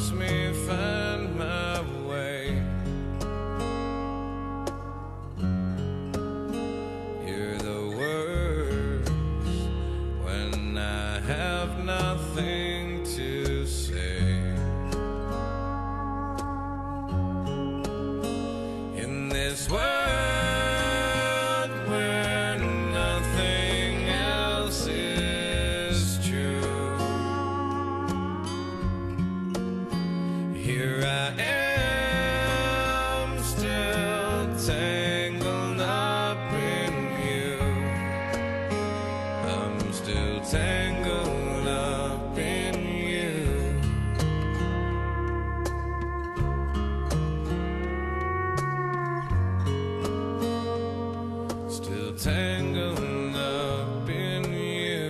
helps me find my way. You're the words when I have nothing to say. In this world where nothing else is true, here I am, still tangled up in you. I'm still tangled up in you. Still tangled up in you.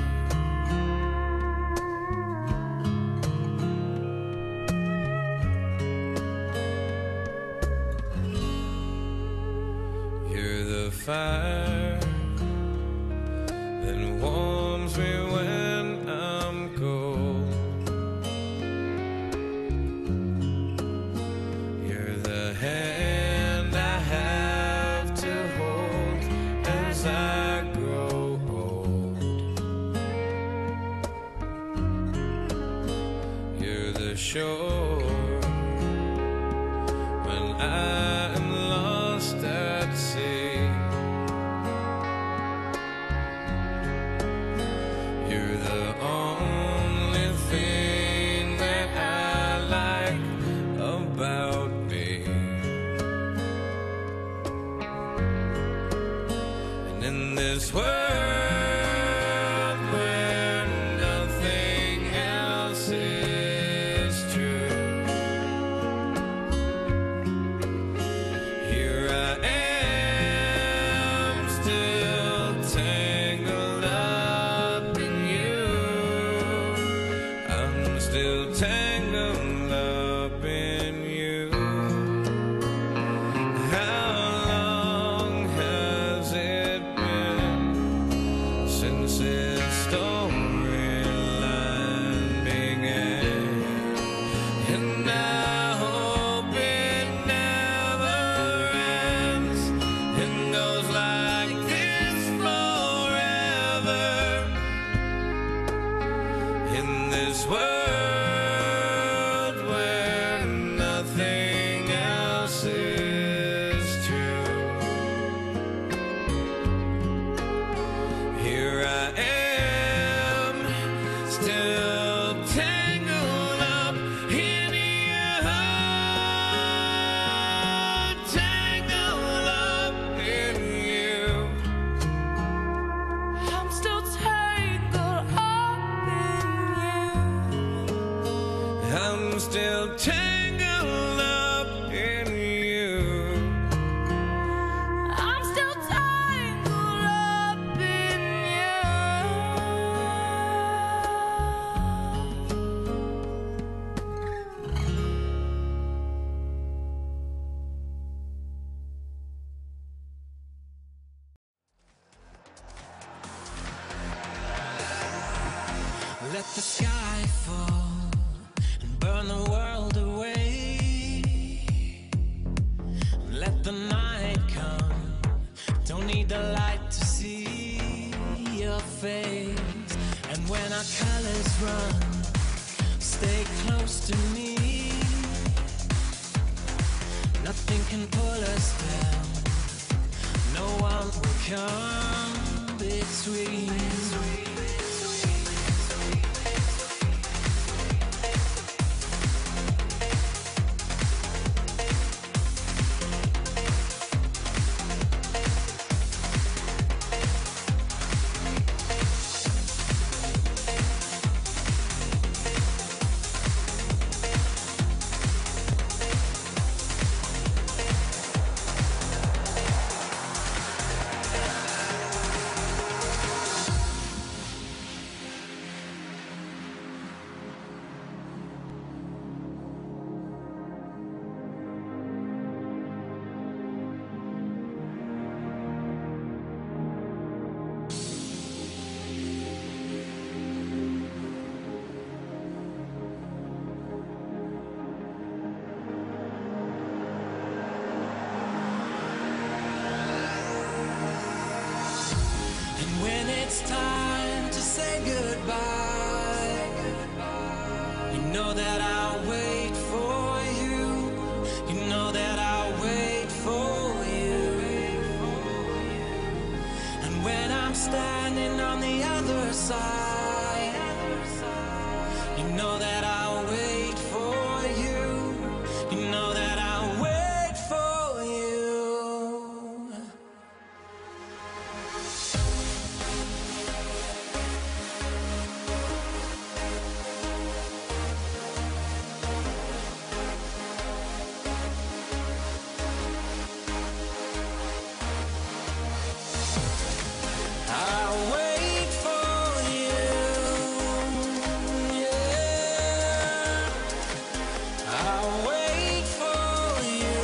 You're the fire that warms me when I'm cold. You're the hand I have to hold as I grow old. You're the shore when I am lost at sea. You're the only thing that I like about me. And in this world where nothing else is true, here I am, still tangled up in you. I'm still tangled up in you. How long has it been since this storyline began? And I hope it never ends and goes like this forever. In this world where nothing else is true, here I am, still tangled up in you. Tangled up in you. I'm still tangled up in you. I'm still tangled up in you. I'm still tangled up in you. Let the sky fall and burn the world away. Let the night come, don't need the light to see your face. And when our colors run, stay close to me. Nothing can pull us down, no one will come between. that I'll wait for you. You know that I'll wait for you. And when I'm standing on the other side, you know that I'll wait for you. You know that I'll wait for you. I'll wait for you, yeah. I'll wait for you.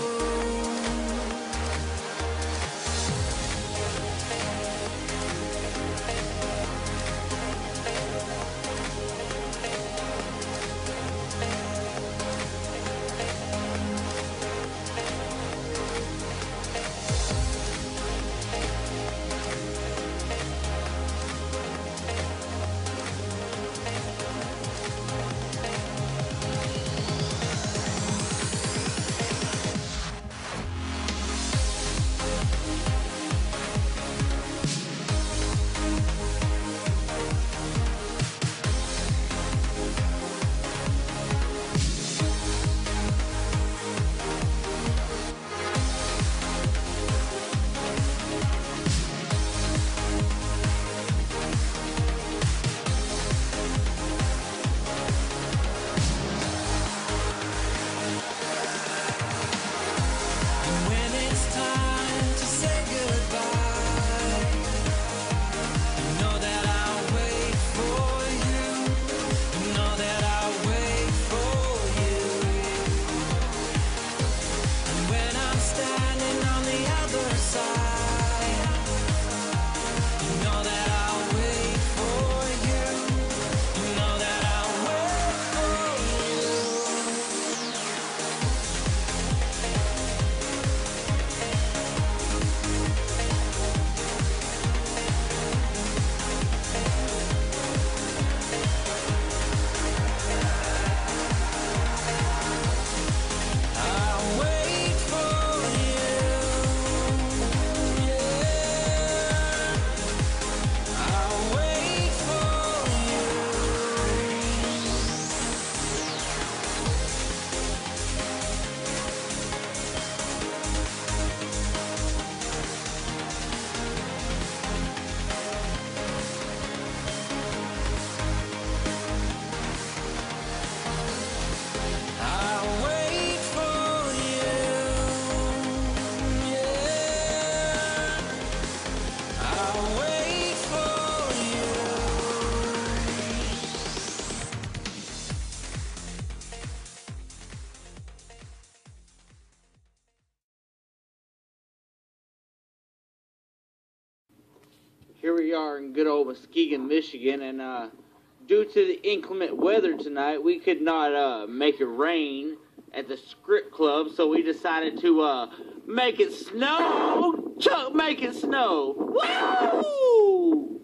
When it's time to say goodbye, you know that I'll wait for you. You know that I'll wait for you. And when I'm standing on the other side, you know that I'll wait for you. You know that I'll wait for you. I'll wait for you, yeah. I'll wait for you. I'll wait for you, yeah. I'll wait for you. Here we are in good old Muskegon, Michigan, and due to the inclement weather tonight, we could not make it rain at the script club, so we decided to make it snow. Chuck, make it snow. Woo!